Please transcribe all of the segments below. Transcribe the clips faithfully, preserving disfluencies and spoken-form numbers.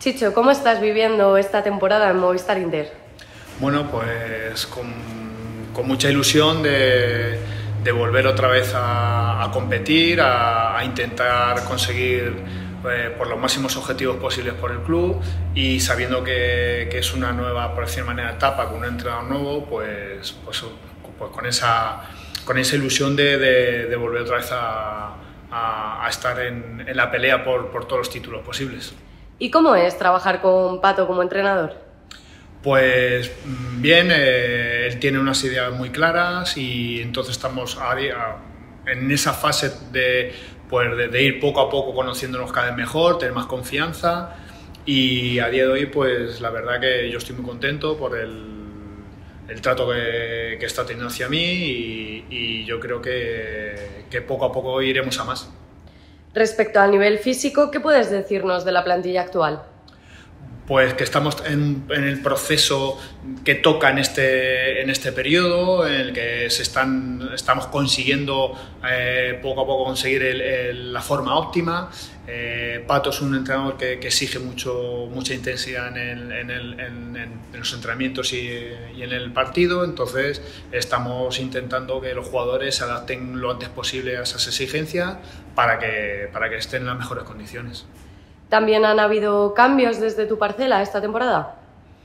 Chicho, ¿cómo estás viviendo esta temporada en Movistar Inter? Bueno, pues con, con mucha ilusión de, de volver otra vez a, a competir, a, a intentar conseguir eh, por los máximos objetivos posibles por el club, y sabiendo que, que es una nueva, por decir de manera, etapa con un entrenador nuevo, pues, pues, pues con, esa, con esa ilusión de, de, de volver otra vez a, a, a estar en, en la pelea por, por todos los títulos posibles. ¿Y cómo es trabajar con Pato como entrenador? Pues bien, eh, él tiene unas ideas muy claras y entonces estamos en esa fase de, pues, de, de ir poco a poco conociéndonos cada vez mejor, tener más confianza, y a día de hoy pues la verdad que yo estoy muy contento por el, el trato que, que está teniendo hacia mí, y, y yo creo que, que poco a poco iremos a más. Respecto al nivel físico, ¿qué puedes decirnos de la plantilla actual? Pues que estamos en, en el proceso que toca en este, en este periodo, en el que se están, estamos consiguiendo eh, poco a poco conseguir el, el, la forma óptima. Eh, Pato es un entrenador que, que exige mucho, mucha intensidad en, el, en, el, en, en los entrenamientos y, y en el partido, entonces estamos intentando que los jugadores se adapten lo antes posible a esas exigencias para que, para que estén en las mejores condiciones. ¿También han habido cambios desde tu parcela esta temporada?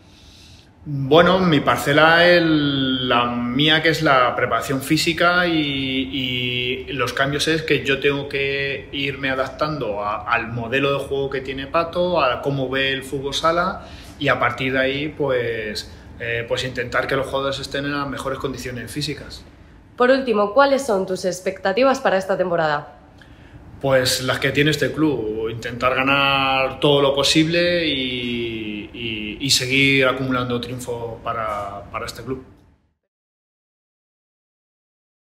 Bueno, mi parcela es la mía, que es la preparación física, y, y los cambios es que yo tengo que irme adaptando a, al modelo de juego que tiene Pato, a cómo ve el fútbol sala, y a partir de ahí pues, eh, pues intentar que los jugadores estén en las mejores condiciones físicas. Por último, ¿cuáles son tus expectativas para esta temporada? Pues las que tiene este club: intentar ganar todo lo posible y, y, y seguir acumulando triunfos para, para este club.